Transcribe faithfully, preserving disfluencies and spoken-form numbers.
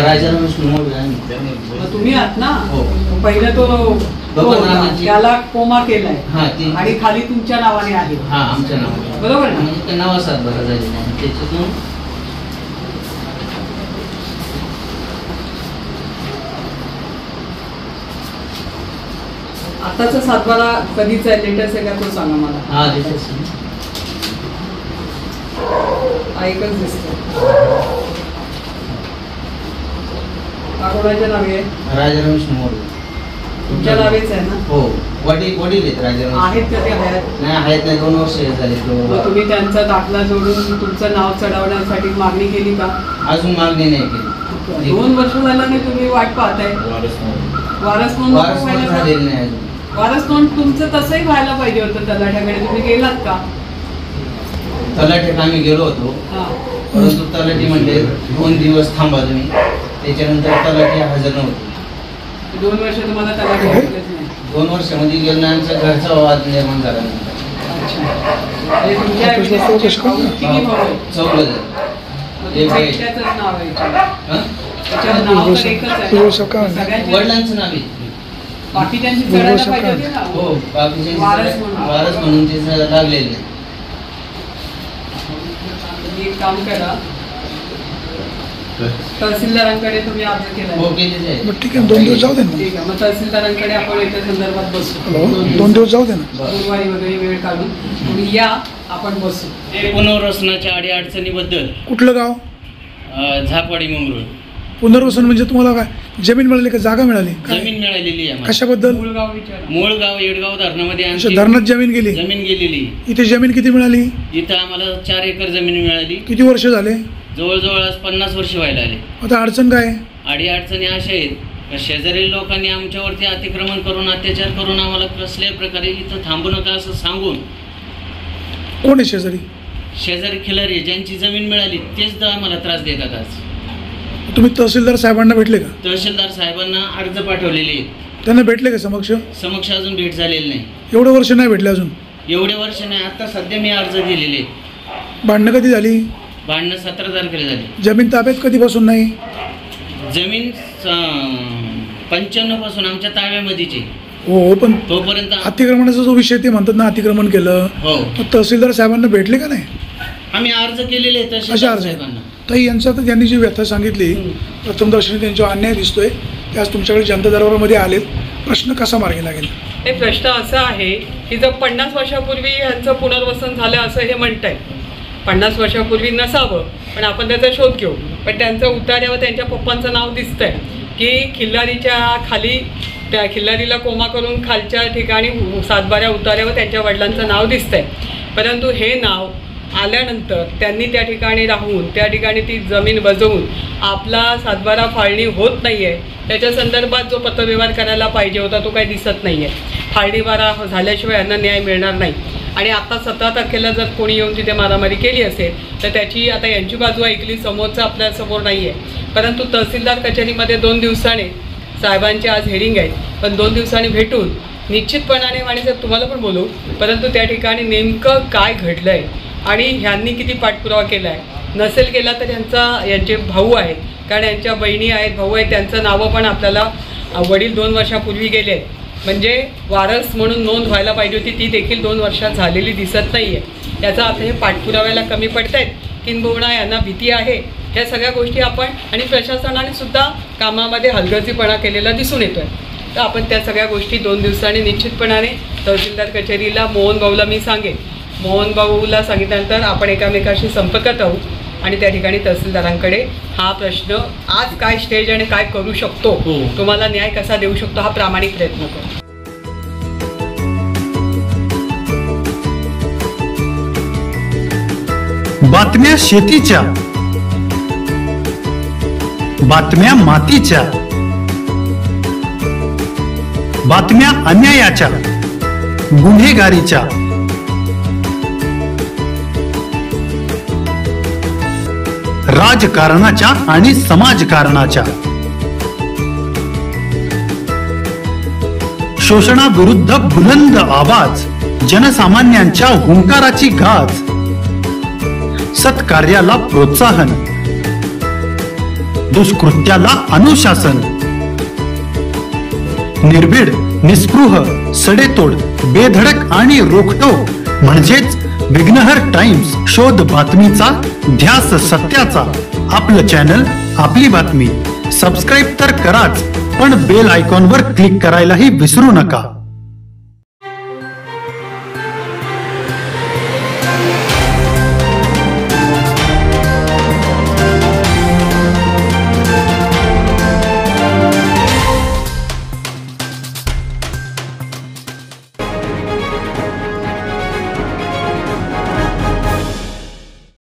राजाराम मोड तुम्ही आहात ना? हो. पहिला तो त्याला कोमा केलाय आणि खाली तुमच्या नावाने आहे. हा आमच्या नावाने बरोबर ना? म्हणजे ते नावा सातबारा झालेला आहे त्याच्यातून आताचा सातबारा कधीचा आहे, लेटेस्ट आहे का तो सांगा मला. हा लेटेस्ट ऐकच दिसतो. कोणाच्या नावे आहे? राजाराम मोड तुमच्या नावेच आहे ना? हो. वडील वडील आहेत राजाराम. आहेत का ते? आहेत नाही आहेत नाही, दोन वर्ष झाले. तुम्ही त्यांचा दाखला जोडून तुमचं नाव चढवण्यासाठी मागणी केली का? अजून मागणी नाही केली. दोन वर्ष झालं नाही तुम्ही वाट पाहताय. वारस नोंद झालेली नाही अजून. वारस नोंद तुमचं तसंही व्हायला पाहिजे होतं. तलाठ्याकडे तुम्ही गेलात का? तलाठ्यात आम्ही गेलो होतो, परंतु तलाठी म्हणले दोन दिवस थांबा तुम्ही. त्याच्यानंतर तलाठी हजर नव्हते. दोन वर्ष तुम्हाला तलाठी भेटलेच नाही. दोन वर्षामध्ये गेलो आमचा घरचा वाद निर्माण झाला. वडिलांचं नाव आहे. बाकी त्यांची चढायला पाहिजे होती ना. हो बाकीचे वारस म्हणून ते लागलेले नाही. एक काम करा, तहसीलदारांकडे तुम्ही अर्ज केला. हो केलेले आहे. ठीक आहे, दोन दिवस जाऊ दे ना. ठीक आहे, मग तहसीलदारांकडे आपण याच्या संदर्भात बसू. दोन दिवस जाऊ दे ना. गुरुवारी वगैरे वेळ काढून तुम्ही या, आपण बसू. पुनर्वसनाच्या अडी अडचणीबद्दल. कुठलं गाव? झापवाडी मंगरूळ. पुनर्वसन म्हणजे तुम्हाला काय जमीन मिळाली का जागा मिळाली? जमीन मिळालेली आहे. कशाबद्दल? मूळ गाव विचारा. मूळ गाव येडगाव धरणामध्ये धरणात जमीन गेली. जमीन गेलेली. इथे जमीन किती मिळाली? इथं आम्हाला चार एकर जमीन मिळाली. किती वर्ष झाले? जवळजवळ आज पन्नास वर्ष व्हायला आले. आता अडचण काय? अडी अडचणी अशा आहेत, शेजारी लोकांनी आमच्यावरती अतिक्रमण करून अत्याचार करून आम्हाला कसल्याही प्रकारे इथं थांबू नका असं सांगून. कोण आहे शेजारी? शेजारी खिलारी ज्यांची जमीन मिळाली तेच आम्हाला त्रास देतात. आज तुम्ही तहसीलदार साहेबांना भेटले का? तहसीलदार साहेबांना अर्ज पाठवलेले आहेत. त्यांना भेटले का समक्ष? समक्ष अजून भेट झालेली नाही. एवढं वर्ष नाही भेटले अजून? एवढे वर्ष नाही, आता सध्या मी अर्ज दिलेले. भांडणं कधी झाली? भांडणं सतरा तारखेला झाली. जमीन ताब्यात कधीपासून नाही? जमीन पंच्याण्णव पासून आमच्या ताब्यामध्येच आहे. हो, पण तोपर्यंत अतिक्रमणाचा जो विषय ते म्हणतात ना, अतिक्रमण केलं. हो. तहसीलदार साहेबांना भेटले का नाही? आम्ही अर्ज केलेले आहेत तहसीलदार साहेबांना. ताई यांचा तर त्यांनी जी व्यथा सांगितली, प्रथमदर्शनी त्यांच्यावर अन्याय दिसतोय, ते आज तुमच्याकडे जनता दरबारामध्ये आलेत. प्रश्न कसा मार्गी लागेल? हे प्रश्न असा आहे की जर पन्नास वर्षापूर्वी यांचं पुनर्वसन झालं असं हे म्हणत आहे, पन्नास वर्षापूर्वी नसावं, पण आपण त्याचा शोध घेऊ. पण त्यांचं उतार्यावर त्यांच्या पप्पांचं नाव दिसतंय की खिल्लारीच्या खाली, त्या खिल्लारीला कोमा करून खालच्या ठिकाणी सातबाऱ्या उतार्यावर त्यांच्या वडिलांचं नाव दिसतंय. परंतु हे नाव आल्यानंतर त्यांनी त्या ठिकाणी राहून त्या ठिकाणी ती जमीन बजवून आपला सातबारा फाळणी होत नाही आहे, त्याच्या संदर्भात जो पत्रव्यवहार करायला पाहिजे होता तो काही दिसत नाही आहे. फाळणीबारा झाल्याशिवाय यांना न्याय मिळणार नाही. आणि आता सतरा तारखेला जर कोणी येऊन तिथे मारामारी केली असेल तर त्याची आता यांची बाजू ऐकली, समोरचं आपल्यासमोर नाही आहे. परंतु तहसीलदार कचेरीमध्ये दोन दिवसाने साहेबांची आज हेरिंग आहे, पण दोन दिवसांनी भेटून निश्चितपणाने वाणीसाहेब तुम्हाला पण बोलू, परंतु त्या ठिकाणी नेमकं काय घडलं आहे आणि ह्यांनी किती पाठपुरावा केला आहे. नसेल केला तर यांचा यांचे भाऊ आहेत, कारण यांच्या बहिणी आहेत, भाऊ आहेत, त्यांचं नावं पण आपल्याला वडील दोन वर्षापूर्वी गेले आहेत. म्हणजे वारस म्हणून नोंद व्हायला पाहिजे होती, ती देखील दोन वर्षात झालेली दिसत नाही आहे. याचा अर्थ हे पाठपुराव्याला कमी पडत आहेत, किंबहुना यांना भीती आहे. ह्या सगळ्या गोष्टी आपण आणि प्रशासनाने सुद्धा कामामध्ये हलगर्जीपणा केलेला दिसून येतो आहे. तर आपण त्या सगळ्या गोष्टी दोन दिवसांनी निश्चितपणाने तहसीलदार कचेरीला मोहन भाऊला मी सांगेन, मोहन भाऊला सांगितल्यानंतर आपण एकामेकाशी संपर्कात राहू आणि त्या ठिकाणी तहसीलदारांकडे हा प्रश्न आज काय स्टेज आणि काय करू शकतो, तुम्हाला न्याय कसा देऊ शकतो, हा प्रामाणिक प्रयत्न करू. बातम्या शेतीच्या, बातम्या मातीच्या, बातम्या अन्यायाच्या, गुन्हेगारीच्या, राजकारणाच्या आणि समाजकारणाच्या, शोषणाविरुद्ध बुलंद आवाज, जनसामान्यांच्या हुंकाराची गाज, सत्कार्याला प्रोत्साहन, दुष्कृत्याला अनुशासन. निर्भीड, निस्पृह, सडेतोड, बेधडक आणि रोखटोक म्हणजेच विघ्नहर टाइम्स. शोध बातमीचा, ध्यास सत्याचा. आपलं चॅनल, आपली बातमी. सबस्क्राईब तर कराच, पण बेल आयकॉनवर क्लिक करायलाही विसरू नका.